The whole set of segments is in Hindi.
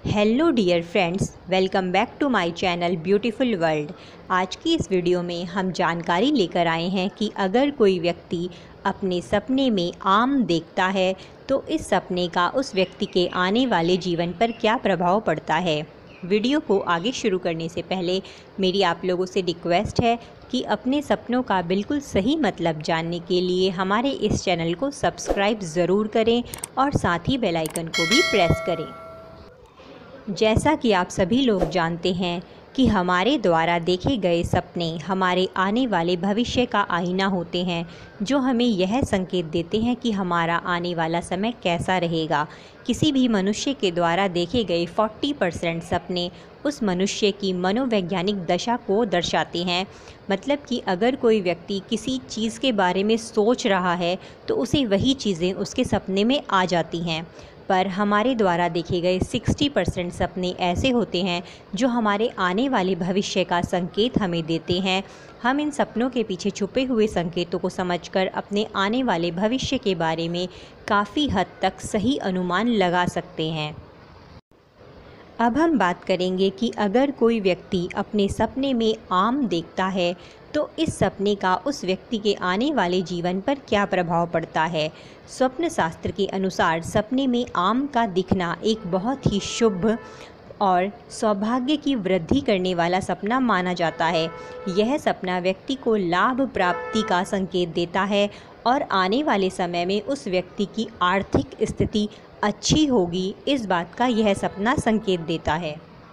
Hello dear friends, welcome back to my channel beautiful world. आज की इस वीडियो में हम जानकारी लेकर आए हैं कि अगर कोई व्यक्ति अपने सपने में आम देखता है तो इस सपने का उस व्यक्ति के आने वाले जीवन पर क्या प्रभाव पड़ता है। वीडियो को आगे शुरू करने से पहले मेरी आप लोगों से रिक्वेस्ट है कि अपने सपनों का बिल्कुल सही मतलब जानने के लिए हमारे इस चैनल को सब्सक्राइब ज़रूर करें और साथ ही बेल आइकन को भी प्रेस करें। जैसा कि आप सभी लोग जानते हैं कि हमारे द्वारा देखे गए सपने हमारे आने वाले भविष्य का आईना होते हैं, जो हमें यह संकेत देते हैं कि हमारा आने वाला समय कैसा रहेगा। किसी भी मनुष्य के द्वारा देखे गए 40% सपने उस मनुष्य की मनोवैज्ञानिक दशा को दर्शाते हैं। मतलब कि अगर कोई व्यक्ति किसी चीज़ के बारे में सोच रहा है तो उसे वही चीज़ें उसके सपने में आ जाती हैं। पर हमारे द्वारा देखे गए 60% सपने ऐसे होते हैं जो हमारे आने वाले भविष्य का संकेत हमें देते हैं। हम इन सपनों के पीछे छुपे हुए संकेतों को समझकर अपने आने वाले भविष्य के बारे में काफ़ी हद तक सही अनुमान लगा सकते हैं। अब हम बात करेंगे कि अगर कोई व्यक्ति अपने सपने में आम देखता है तो इस सपने का उस व्यक्ति के आने वाले जीवन पर क्या प्रभाव पड़ता है। स्वप्न शास्त्र के अनुसार सपने में आम का दिखना एक बहुत ही शुभ और सौभाग्य की वृद्धि करने वाला सपना माना जाता है। यह सपना व्यक्ति को लाभ प्राप्ति का संकेत देता है और आने वाले समय में उस व्यक्ति की आर्थिक स्थिति अच्छी होगी, इस बात का यह सपना संकेत देता है।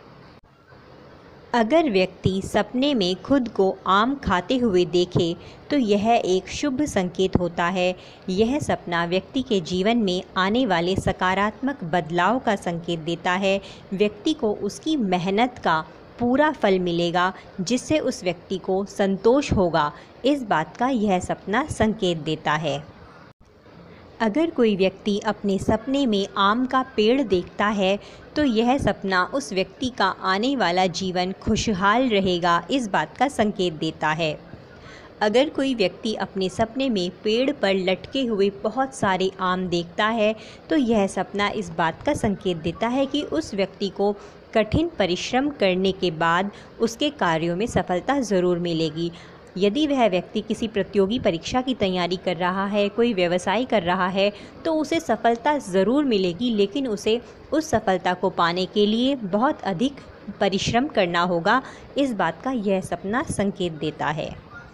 अगर व्यक्ति सपने में खुद को आम खाते हुए देखे तो यह एक शुभ संकेत होता है। यह सपना व्यक्ति के जीवन में आने वाले सकारात्मक बदलाव का संकेत देता है। व्यक्ति को उसकी मेहनत का पूरा फल मिलेगा, जिससे उस व्यक्ति को संतोष होगा, इस बात का यह सपना संकेत देता है। अगर कोई व्यक्ति अपने सपने में आम का पेड़ देखता है तो यह सपना उस व्यक्ति का आने वाला जीवन खुशहाल रहेगा, इस बात का संकेत देता है। अगर कोई व्यक्ति अपने सपने में पेड़ पर लटके हुए बहुत सारे आम देखता है तो यह सपना इस बात का संकेत देता है कि उस व्यक्ति को कठिन परिश्रम करने के बाद उसके कार्यों में सफलता ज़रूर मिलेगी। यदि वह व्यक्ति किसी प्रतियोगी परीक्षा की तैयारी कर रहा है, कोई व्यवसाय कर रहा है, तो उसे सफलता ज़रूर मिलेगी, लेकिन उसे उस सफलता को पाने के लिए बहुत अधिक परिश्रम करना होगा, इस बात का यह सपना संकेत देता है।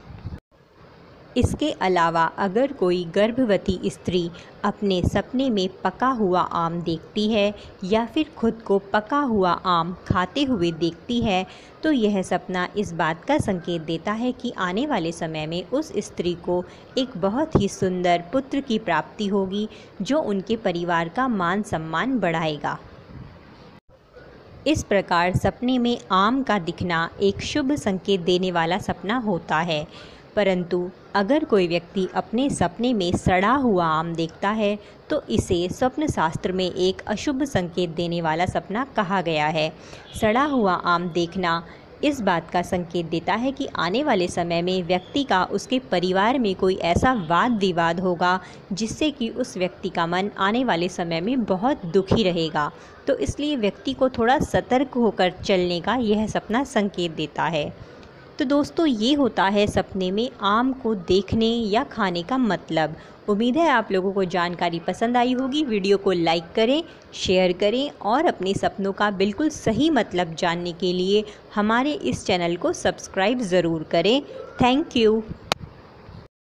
इसके अलावा अगर कोई गर्भवती स्त्री अपने सपने में पका हुआ आम देखती है या फिर खुद को पका हुआ आम खाते हुए देखती है तो यह सपना इस बात का संकेत देता है कि आने वाले समय में उस स्त्री को एक बहुत ही सुंदर पुत्र की प्राप्ति होगी, जो उनके परिवार का मान सम्मान बढ़ाएगा। इस प्रकार सपने में आम का दिखना एक शुभ संकेत देने वाला सपना होता है। परंतु अगर कोई व्यक्ति अपने सपने में सड़ा हुआ आम देखता है तो इसे स्वप्न शास्त्र में एक अशुभ संकेत देने वाला सपना कहा गया है। सड़ा हुआ आम देखना इस बात का संकेत देता है कि आने वाले समय में व्यक्ति का उसके परिवार में कोई ऐसा वाद विवाद होगा जिससे कि उस व्यक्ति का मन आने वाले समय में बहुत दुखी रहेगा। तो इसलिए व्यक्ति को थोड़ा सतर्क होकर चलने का यह सपना संकेत देता है। तो दोस्तों, ये होता है सपने में आम को देखने या खाने का मतलब। उम्मीद है आप लोगों को जानकारी पसंद आई होगी। वीडियो को लाइक करें, शेयर करें और अपने सपनों का बिल्कुल सही मतलब जानने के लिए हमारे इस चैनल को सब्सक्राइब ज़रूर करें। Thank you.